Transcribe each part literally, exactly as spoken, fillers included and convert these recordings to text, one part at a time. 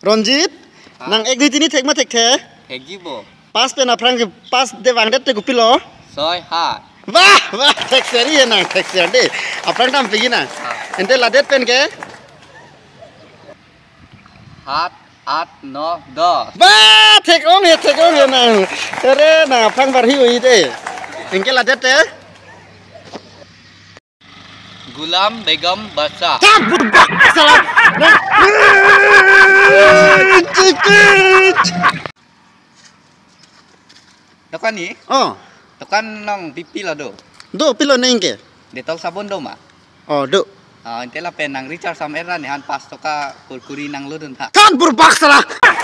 Ronjit, nang ek dui tini tek ma tek the. Tek jibo. Pas pe na prang pas de wang det te kupilo. Soy ha. Wah, wah, tek seri ya nang tek seri. Aprang tam pegi na. Ente ladet pen ke? Hat at no dos. Wah, tek ong ya tek ong ya nang. Ere na aprang barhi ui de. Engke ladet te? Gulam Begum Basa. Cabut bak salah. Tekan ni, Oh, tekan nong pipi lah do. do pilo na engke. Detol sabun do ma. Oh, do. Ah, ente lah pen nang Richard Sam era ni han pas toka kurkuri nang ludun ha. Kan berbak salah.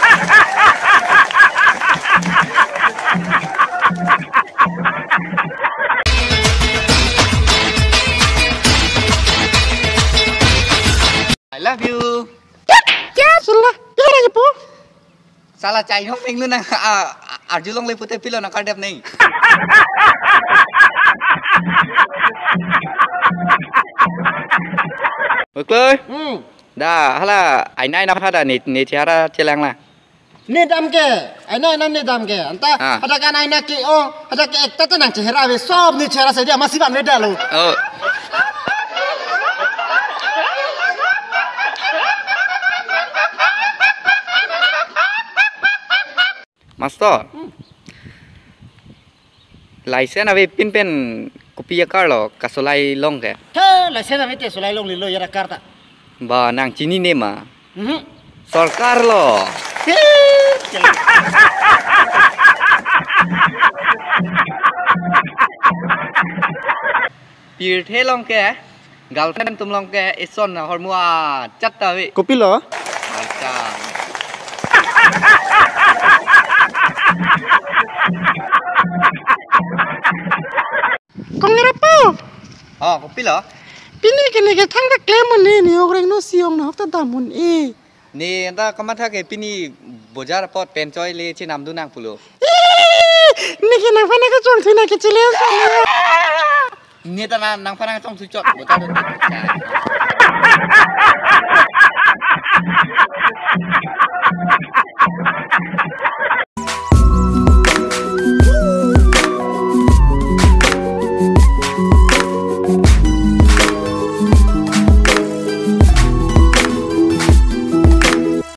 I love you. Ya salah. Ya lagi po. Salah cai hong ping lu nang ah arjulong le putih pilo nang kardep ning. Betul? Hmm. Dah, hala, ai nai nak ada ni ni cara celang lah. Ni dam ke? Aina aina ni dam ke? Anta Ah. ada kan aina ke oh, ada ke ekta tu nang cehera be sob ni cehera saja masih ban beda lo. Oh. Master. License abe pin pen kopi akar lo kasolai long ke. Ke la sena mete sulai long lilo ya karta. Ba nang cini ne ma. Mhm. Sarkar lo. Pir the long ke. Girlfriend tum long ke ison hormua chat ta we. Kopi lo. Acha. Kong ngerapo? Oh, kopi lo. Pini kene ke thang da claim ni ni ogreng no siong na hafta damun e. Ni anta kamatha ke pini bojar pot pen choi le chi nam du nang pulo. Ni ke nang fana ka chong thina ke chile sa. Ni ta na nang phanang chong su chot bota do.